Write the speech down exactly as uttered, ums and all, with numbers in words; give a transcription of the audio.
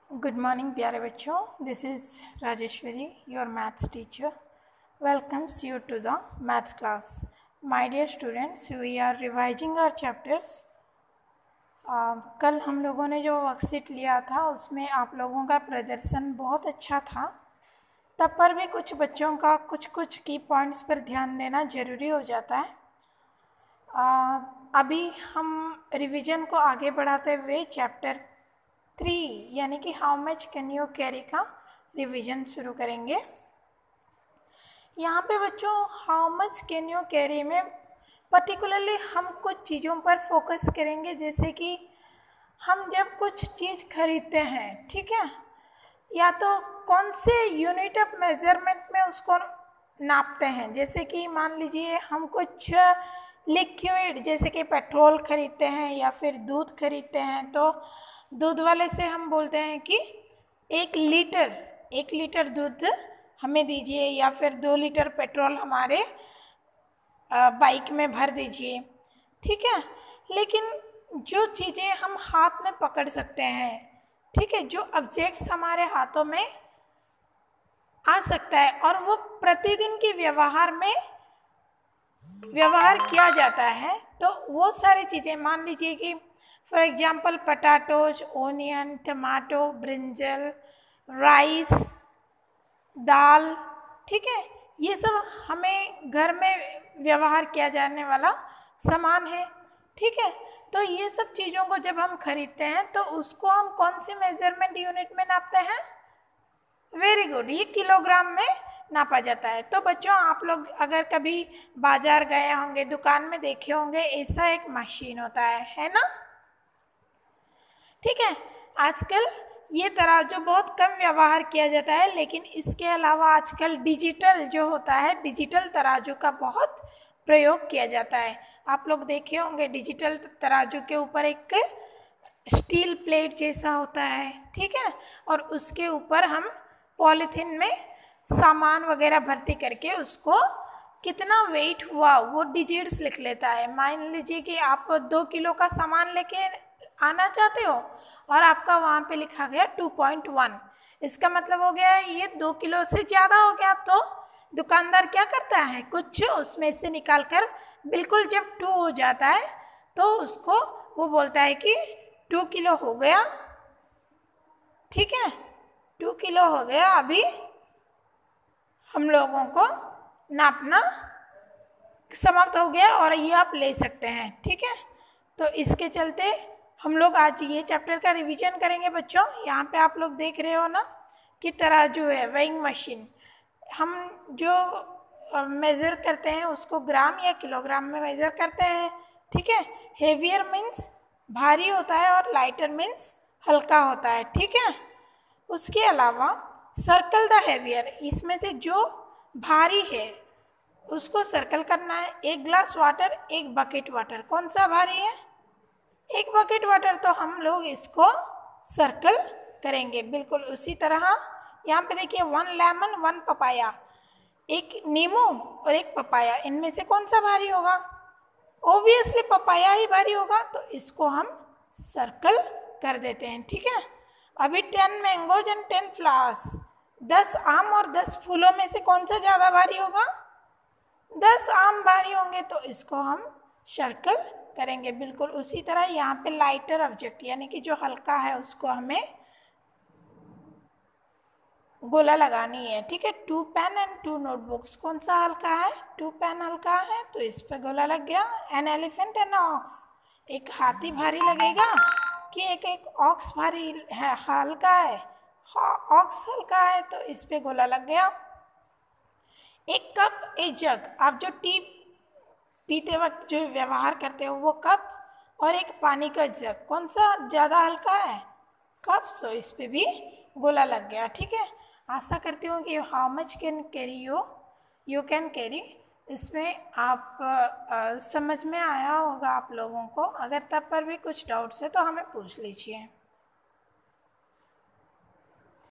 Good morning प्यारे बच्चों, this is Rajeshwari, your maths teacher, welcomes you to the maths class. My dear students, we are revising our chapters. कल हम लोगों ने जो वर्कशीट लिया था उसमें आप लोगों का प्रदर्शन बहुत अच्छा था. तब पर भी कुछ बच्चों का कुछ कुछ की पॉइंट्स पर ध्यान देना ज़रूरी हो जाता है. uh, अभी हम रिवीजन को आगे बढ़ाते हुए चैप्टर थ्री यानी कि how much can you carry का रिवीजन शुरू करेंगे. यहाँ पे बच्चों how much can you carry में पर्टिकुलरली हम कुछ चीज़ों पर फोकस करेंगे, जैसे कि हम जब कुछ चीज़ खरीदते हैं, ठीक है, या तो कौन से यूनिट ऑफ मेजरमेंट में उसको नापते हैं. जैसे कि मान लीजिए हम कुछ लिक्विड जैसे कि पेट्रोल खरीदते हैं या फिर दूध खरीदते हैं, तो दूध वाले से हम बोलते हैं कि एक लीटर एक लीटर दूध हमें दीजिए, या फिर दो लीटर पेट्रोल हमारे बाइक में भर दीजिए, ठीक है. लेकिन जो चीज़ें हम हाथ में पकड़ सकते हैं, ठीक है, जो ऑब्जेक्ट्स हमारे हाथों में आ सकता है और वो प्रतिदिन के व्यवहार में व्यवहार किया जाता है, तो वो सारी चीज़ें मान लीजिए कि for example potatoes, onion, tomato, brinjal, rice, दाल, ठीक है, ये सब हमें घर में व्यवहार किया जाने वाला सामान है, ठीक है. तो ये सब चीज़ों को जब हम खरीदते हैं तो उसको हम कौन सी मेजरमेंट यूनिट में नापते हैं? वेरी गुड, ये किलोग्राम में नापा जाता है. तो बच्चों आप लोग अगर कभी बाजार गए होंगे, दुकान में देखे होंगे, ऐसा एक मशीन होता है है ना, ठीक है. आजकल ये तराजू बहुत कम व्यवहार किया जाता है, लेकिन इसके अलावा आजकल डिजिटल जो होता है, डिजिटल तराजू का बहुत प्रयोग किया जाता है. आप लोग देखे होंगे डिजिटल तराजू के ऊपर एक स्टील प्लेट जैसा होता है, ठीक है, और उसके ऊपर हम पॉलीथीन में सामान वगैरह भर्ती करके उसको कितना वेट हुआ वो डिजिट्स लिख लेता है. मान लीजिए कि आप दो किलो का सामान लेके आना चाहते हो और आपका वहाँ पे लिखा गया टू पॉइंट वन, इसका मतलब हो गया ये दो किलो से ज़्यादा हो गया. तो दुकानदार क्या करता है, कुछ उसमें से निकाल कर बिल्कुल जब टू हो जाता है तो उसको वो बोलता है कि टू किलो हो गया, ठीक है, टू किलो हो गया, अभी हम लोगों को नापना समाप्त हो गया और ये आप ले सकते हैं, ठीक है. तो इसके चलते हम लोग आज ये चैप्टर का रिवीजन करेंगे बच्चों. यहाँ पे आप लोग देख रहे हो ना कि तराजू है, वेइंग मशीन. हम जो मेज़र करते हैं उसको ग्राम या किलोग्राम में मेज़र करते हैं, ठीक है. हेवियर मीन्स भारी होता है और लाइटर मीन्स हल्का होता है, ठीक है. उसके अलावा सर्कल द हेवियर, इसमें से जो भारी है उसको सर्कल करना है. एक ग्लास वाटर, एक बकेट वाटर, कौन सा भारी है? एक बकेट वाटर, तो हम लोग इसको सर्कल करेंगे. बिल्कुल उसी तरह यहाँ पे देखिए वन लेमन, वन पपाया, एक नींबू और एक पपाया, इनमें से कौन सा भारी होगा? ऑब्वियसली पपाया ही भारी होगा, तो इसको हम सर्कल कर देते हैं, ठीक है. अभी ten mangoes and ten flowers, दस आम और दस फूलों में से कौन सा ज़्यादा भारी होगा? दस आम भारी होंगे, तो इसको हम सर्कल करेंगे. बिल्कुल उसी तरह यहाँ पे लाइटर ऑब्जेक्ट यानी कि जो हल्का है उसको हमें गोला लगानी है, ठीक है. Two pen and two notebooks, कौन सा हल्का है? टू पेन हल्का है तो इस पर गोला लग गया. एन एलिफेंट एंड ऑक्स, एक हाथी भारी लगेगा कि एक एक ऑक्स भारी है, हल्का है, ऑक्स हल्का है तो इस पे गोला लग गया. एक कप, एक जग, आप जो टी पीते वक्त जो व्यवहार करते हो वो कप, और एक पानी का जग, कौन सा ज़्यादा हल्का है? कप. सो इस पे भी गोला लग गया, ठीक है. आशा करती हूँ कि how much can carry you you can carry, इसमें आप आ, आ, समझ में आया होगा आप लोगों को. अगर तब पर भी कुछ डाउट्स है तो हमें पूछ लीजिए.